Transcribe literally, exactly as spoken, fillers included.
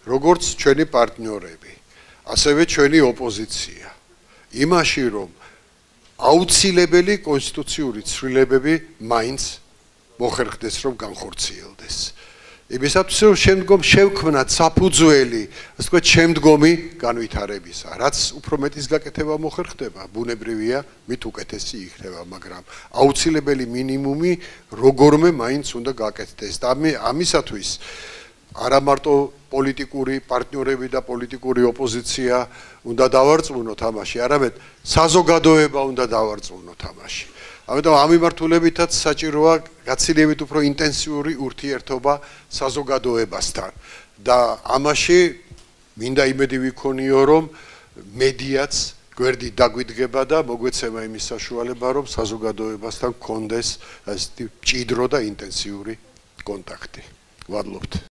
როგორც ჩვენი პარტნიორები, ასევე ჩვენი ოპოზიცია, იმაში რომ აუცილებელი კონსტიტუციური ცვლილებები მაინც მოხერხდეს რომ განხორციელდეს. იმისათვის რომ შემდგომ შევქმნათ საფუძველი, ასე ვთქვათ, შემდგომი განვითარებისა, რაც უფრო მეტის გაკეთება მოხერხდება, ბუნებრივია, მით უკეთესი იქნება, მაგრამ აუცილებელი მინიმუმი როგორმე მაინც უნდა გაკეთდეს. და ამისათვის არა მარტო პოლიტიკური პარტნიორები და პოლიტიკური ოპოზიცია უნდა დავარწმუნოთ ამაში, არამედ საზოგადოება უნდა დავარწმუნოთ ამაში. ამიტომ ამ მიმართულებითაც საჭიროა გაცილებით უფრო ინტენსიური ურთიერთობა საზოგადოებასთან და ამაში მინდა იმედი ვიქონიო, რომ მედიაც გვერდით დაგვიდგება და მოგვეცემა იმის საშუალება, რომ საზოგადოებასთან გქონდეს ასეთი მჭიდრო და ინტენსიური კონტაქტი. ვადლობთ.